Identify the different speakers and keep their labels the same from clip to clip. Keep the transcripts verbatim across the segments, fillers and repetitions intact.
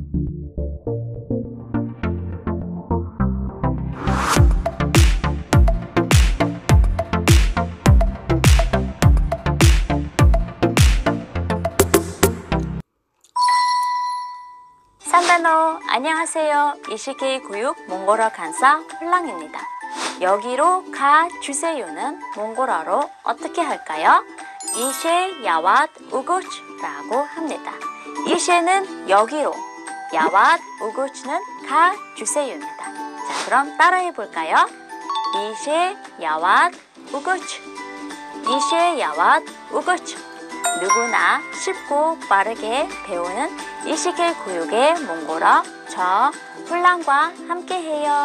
Speaker 1: 산단어 안녕하세요. 이시케이 교육 몽골어 강사 홀랑입니다. 여기로 가주세요는 몽골어로 어떻게 할까요? 이셰 야왓 우구치라고 합니다. 이셰는 여기로, 야왓 우구치는 가주세요입니다. 자, 그럼 따라해 볼까요? 이셰 야왓 우구치, 이셰 야왓 우구치. 누구나 쉽고 빠르게 배우는 이시케이 교육의 몽골어 저 홀랑과 함께해요.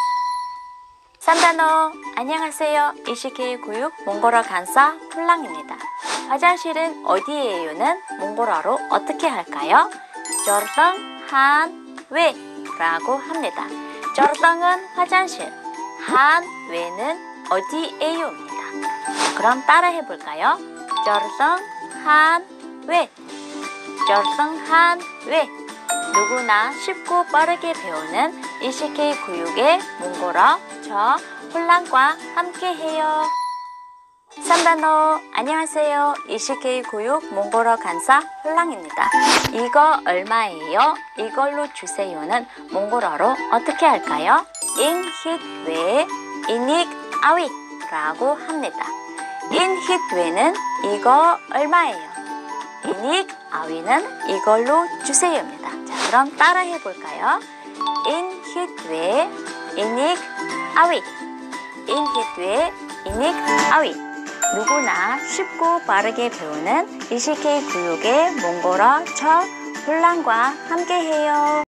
Speaker 1: 산단어 안녕하세요. 이시케이 교육 몽골어 강사 홀랑입니다. 화장실은 어디예요는 몽골어로 어떻게 할까요? 저르덩 한 외라고 합니다. 저르덩은 화장실, 한 외는 어디예요입니다. 그럼 따라해 볼까요? 저르덩 한 외, 저르덩 한 외. 누구나 쉽고 빠르게 배우는 이시케이 교육의 몽골어 저 홀랑과 함께해요. 산단어 안녕하세요. 이시케이 교육 몽골어 강사 홀랑입니다. 이거 얼마예요? 이걸로 주세요는 몽골어로 어떻게 할까요? 인힛 외, 이닉 아위 라고 합니다. 인힛 외는 이거 얼마예요? 이닉 아위는 이걸로 주세요입니다. 자, 그럼 따라해 볼까요? 인힛 외, 이닉 아위, 인힛 외, 이닉 아위. 누구나 쉽고 빠르게 배우는 이시케이 교육의 몽골어 저 홀랑과 함께해요.